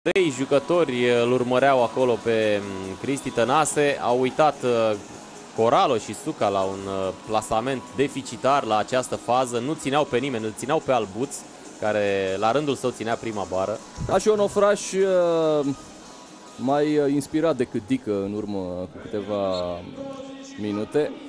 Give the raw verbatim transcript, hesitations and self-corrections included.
Trei jucători îl urmăreau acolo pe Cristi Tănase. Au uitat Coralo și Suca la un plasament deficitar la această fază. Nu țineau pe nimeni, îl țineau pe Albuț, care la rândul său ținea prima bară. Da, și un ofraș mai inspirat decât Dică în urmă cu câteva minute.